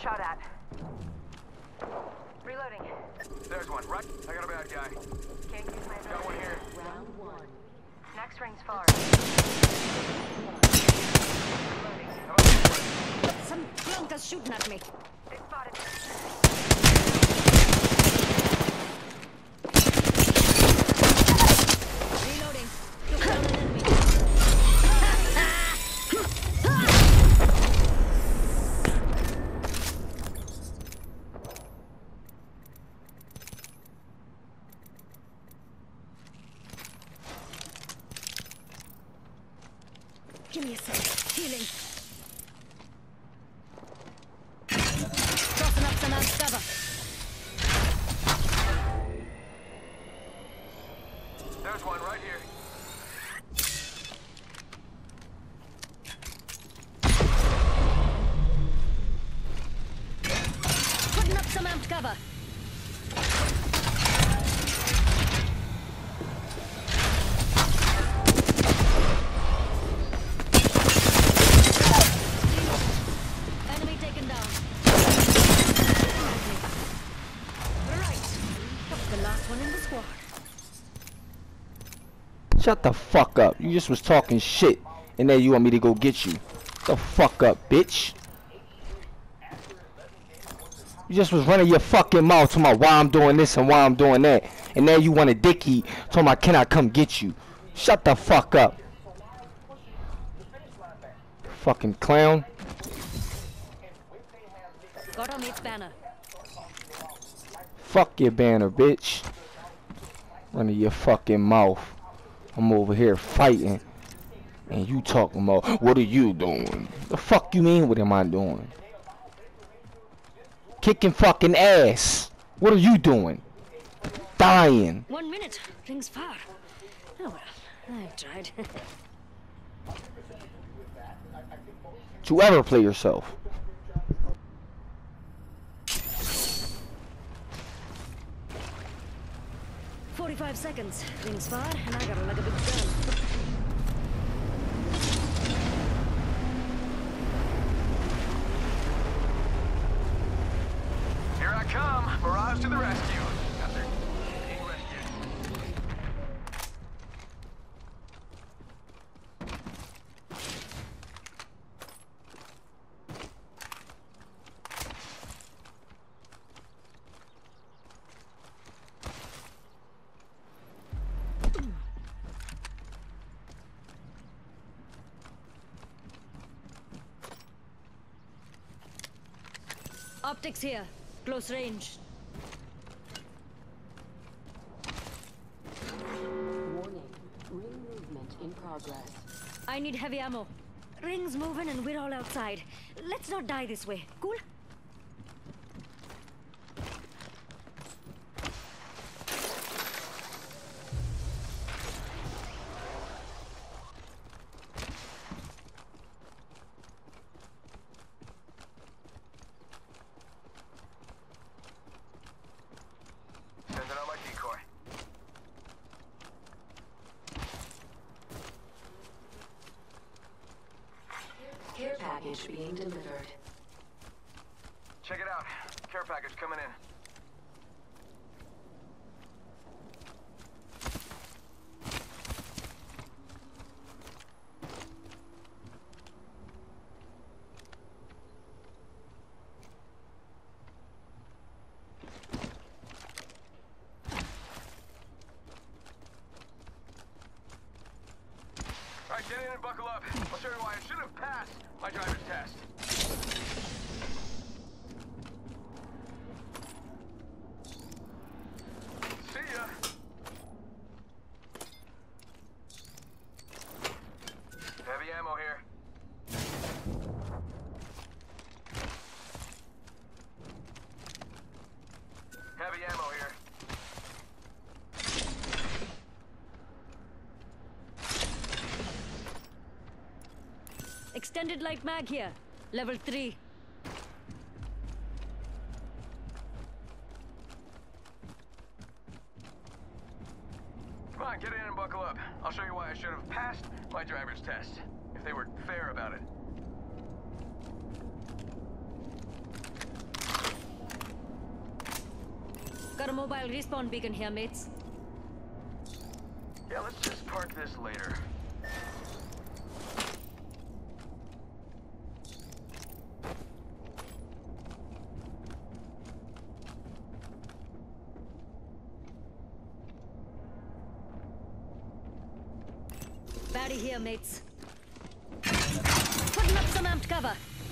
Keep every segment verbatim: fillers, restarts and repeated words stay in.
shot at. Reloading. There's one, right? I got a bad guy. Can't use my ability. Got one here. Round one. Next ring's far. Reloading. How about this one? Some clunkers shooting at me. They spotted me. Reloading. Took down an enemy. Give me a sec. Healing. Tossing up some else cover. There's one right here. Putting up some amped cover. Enemy taken down. Right. That was the last one in the squad. Shut the fuck up. You just was talking shit. And then you want me to go get you. The fuck up, bitch. You just was running your fucking mouth talking about why I'm doing this and why I'm doing that. And then you want a dicky talking about can I come get you. Shut the fuck up. Fucking clown. Got our mate's banner. Fuck your banner, bitch. Running your fucking mouth. I'm over here fighting. And you talking about, what are you doing? The fuck you mean, what am I doing? Kicking fucking ass. What are you doing? Dying. One minute. Rings far. Oh well. I've tried. Did you ever play yourself? Forty-five seconds. Rings far, and I got her like a big gun. Here I come. Mirage to the rescue. Got there. Being rescued. Optics here. Close range. Warning. Ring movement in progress. I need heavy ammo. Ring's moving and we're all outside. Let's not die this way. Cool? Sending out my decoy. Care package being delivered. Check it out. Care package coming in. Alright, get in and buckle up. I'll show you why I should have passed my driver's test. See ya. Heavy ammo here. Heavy ammo here. Extended light mag here. Level three. Come on, get in and buckle up. I'll show you why I should have passed my driver's test. If they were fair about it. mobile respawn beacon here, mates. Yeah, let's just park this later. Batty here, mates. Putting up some amped cover.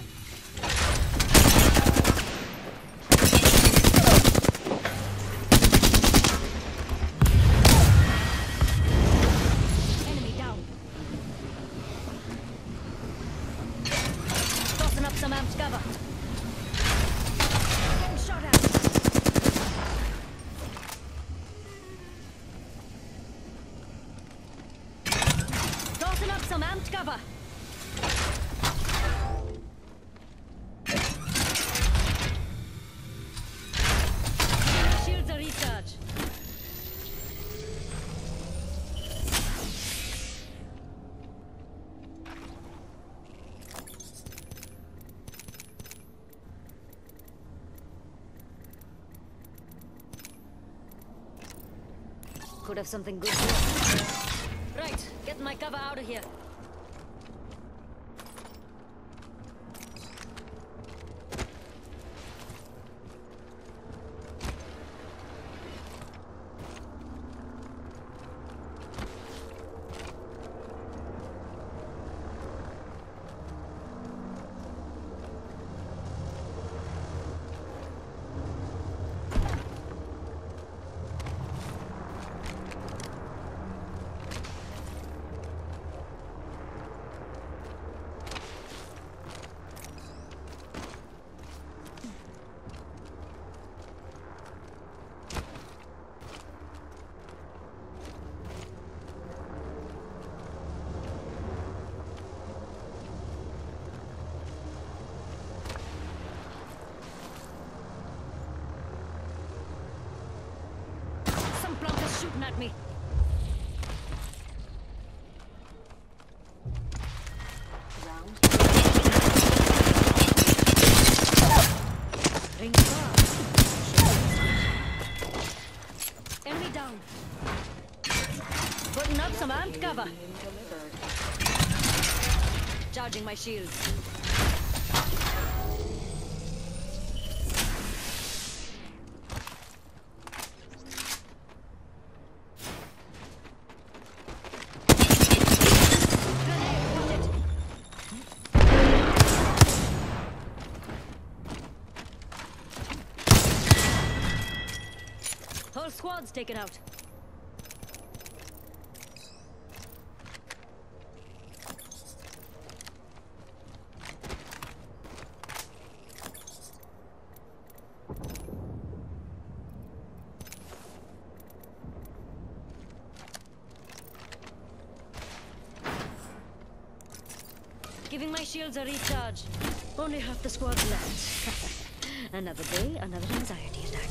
Enemy down. Tossing up some amped cover. Getting shot at. Tossing up some amped cover. Shields are recharged. Could have something good here. Right, get my cover out of here. Some plunkers shooting at me. Round Ring far. Enemy down. Putting up some amped cover. being delivered. Charging my shields. Grenade spotted. Whole squad's taken out. Giving my shields a recharge. Only half the squad's left. Another day, another anxiety attack.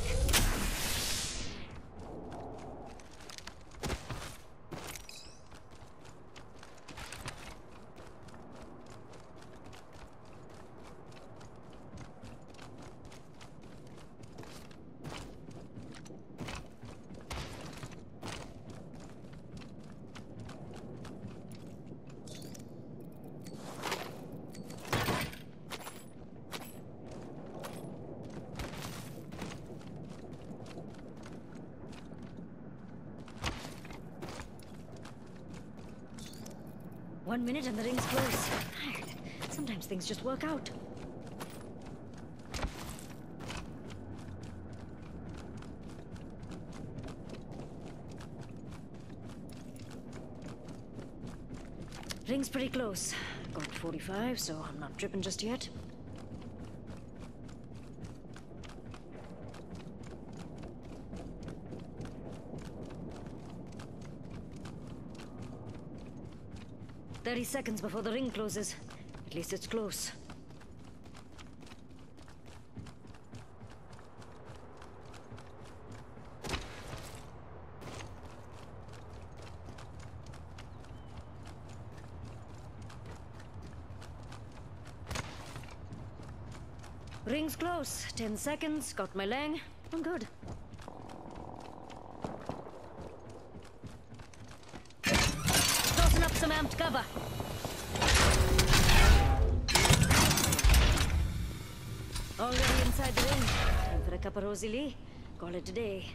One minute and the ring's close. Tired. Sometimes things just work out. Ring's pretty close. Got forty-five, so I'm not tripping just yet. Thirty seconds before the ring closes. At least it's close. Ring's close. Ten seconds. Got my lang. I'm good. amped cover. Already inside the ring. Time for a cup of Rosie Lee. Call it a day.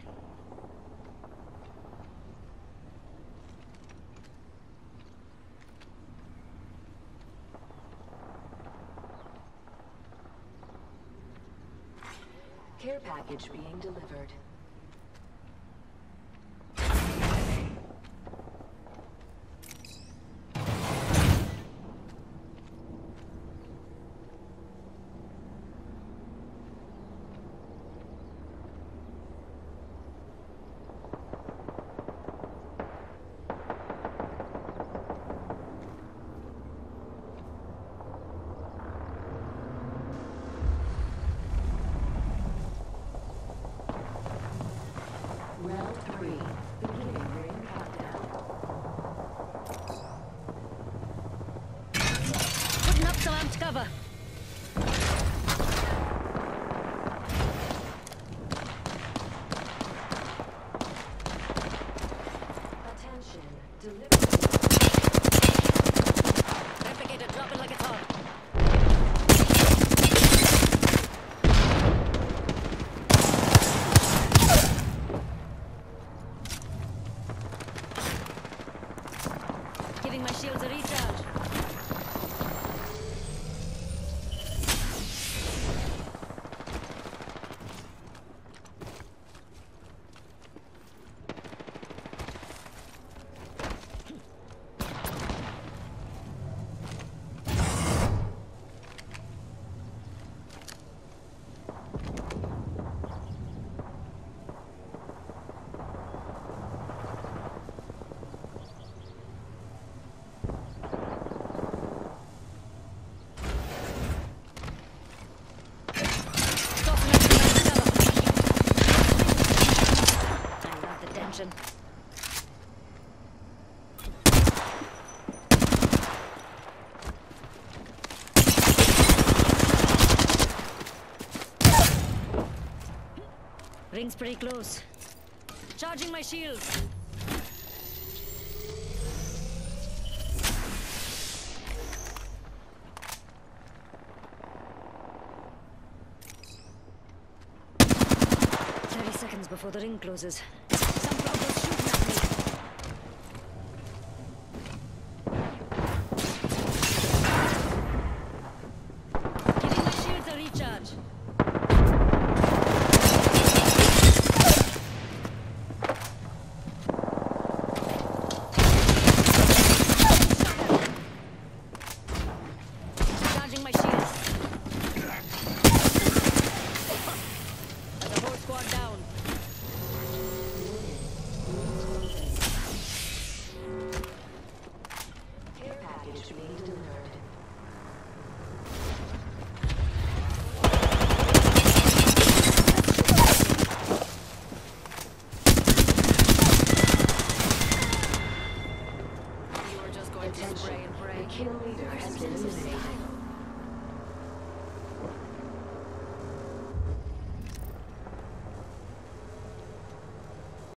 Care package being delivered. Round three. Beginning ring countdown. Putting up some amped cover. Attention. Delivery. Replicator, drop it like it's hot. Giving my shields a recharge. Attention. Ring's pretty close. Charging my shields. Thirty seconds before the ring closes. Some progress shooting at me. Giving my shields a recharge. Charging my shields. There's a whole squad down. Care package being delivered. You were just going to Attention. spray and pray. The kill leader has been eliminated.